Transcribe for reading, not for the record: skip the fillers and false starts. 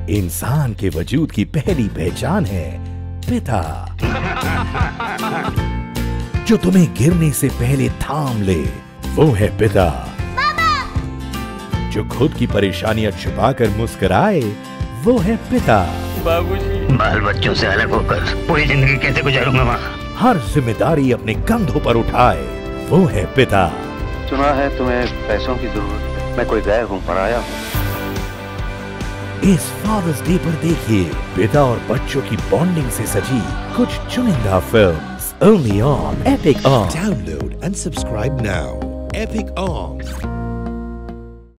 इंसान के वजूद की पहली पहचान है पिता, जो तुम्हें गिरने से पहले थाम ले, वो है पिता। जो खुद की परेशानियां छुपाकर मुस्कुराए, वो है पिता। बाबूजी, बाल बच्चों से अलग होकर पूरी जिंदगी कैसे गुजारूंगा माँ? हर जिम्मेदारी अपने कंधों पर उठाए, वो है पिता। सुना है तुम्हें पैसों की जरूरत है, मैं कोई गैर हूँ, पराया हूँ। इस फादर्स डे पर देखिए पिता और बच्चों की बॉन्डिंग से सजी कुछ चुनिंदा films, only on Epic On. Download and subscribe now. Epic On.